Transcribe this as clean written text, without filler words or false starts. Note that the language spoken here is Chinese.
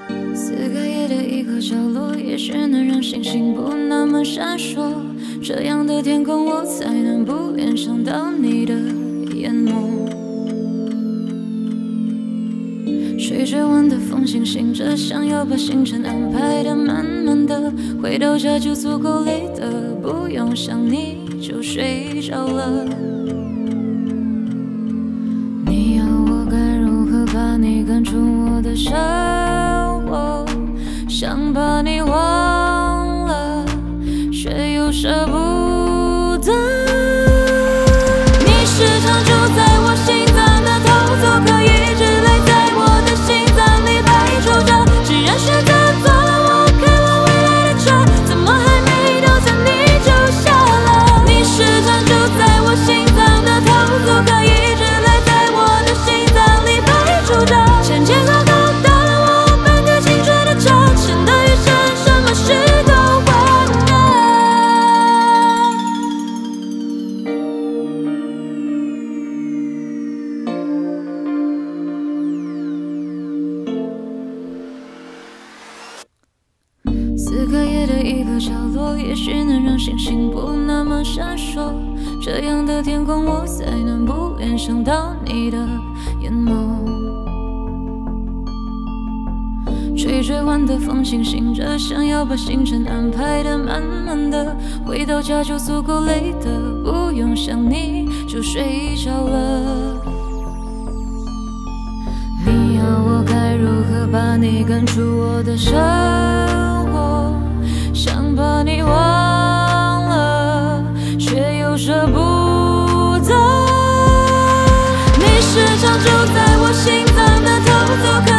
四个夜的一个角落，也许能让星星不那么闪烁。这样的天空，我才能不联想到你的眼眸。吹着晚的风，星星着，想要把行程安排得满满的。回到家就足够累的，不用想你就睡着了。你要我该如何把你赶出我的生活？想把你忘了，却又舍不得。你时常住在我心脏的头，做可以之类在我的心脏里拍出照。既然选择做了我开往未来的车，怎么还没到站你就下了？你时常住在我心脏的头，做可以之类在我的心脏里拍出照。前前后后到了我半个青春的长，深的余生什么事都忘了。四个夜的一个角落，也许能让星星不那么闪烁。这样的天空，我才能不联想到你的眼眸。吹着晚的风，星星着，想要把行程安排得满满的。回到家就足够累的，不用想你就睡着了。你要我该如何把你赶出我的生活？想把你忘了，却又舍不得。你时常住在我心脏的头，